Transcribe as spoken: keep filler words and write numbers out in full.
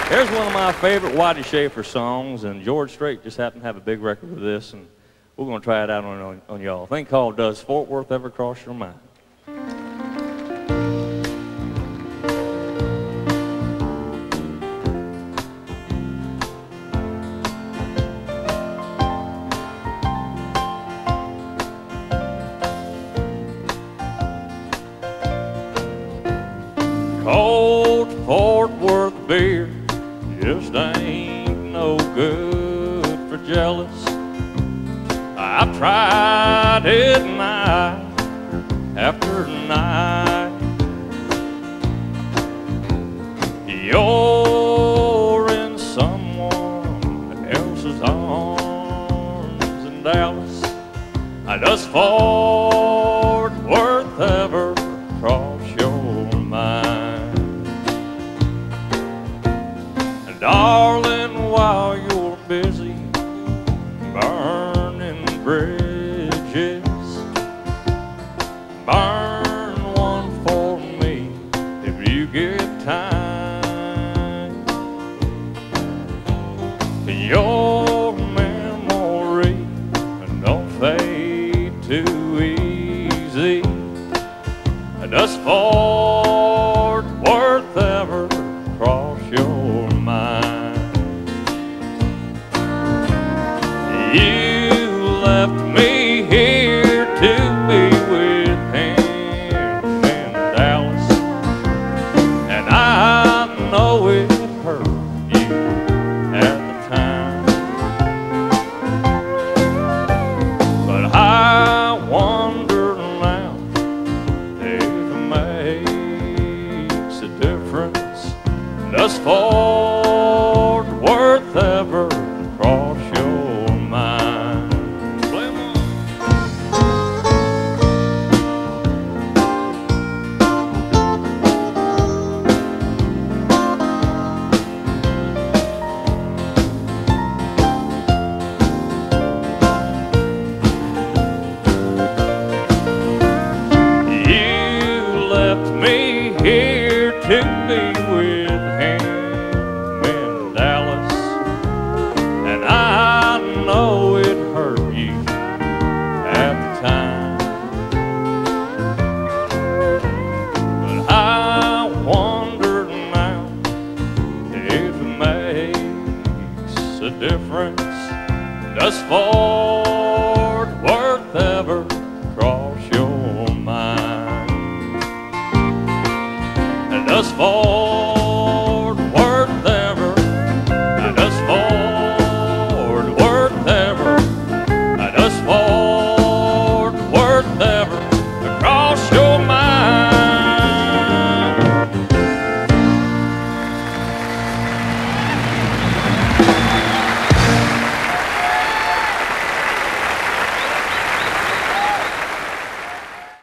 Here's one of my favorite Whitey Shafer songs, and George Strait just happened to have a big record with this, and we're going to try it out on, on, on y'all. A thing called Does Fort Worth Ever Cross Your Mind? Cold Fort Worth beer just ain't no good for jealous. I've tried it night after night. You're in someone else's arms in Dallas. Does Fort Worth ever cross your mind? Darling, while you're busy burning bridges, burn one for me if you get time. Your memory don't fade too easy. Does Fort Worth ever cross your mind? You left me here to be with him in Dallas, and I know it hurt you at the time, but I wonder now if it makes a difference. Does Fort Worth ever cross your mind? You left me here to be with him in Dallas, and I know it hurt you at the time, but I wonder now if it makes a difference. Does Fort Worth ever cross your mind? Does Fort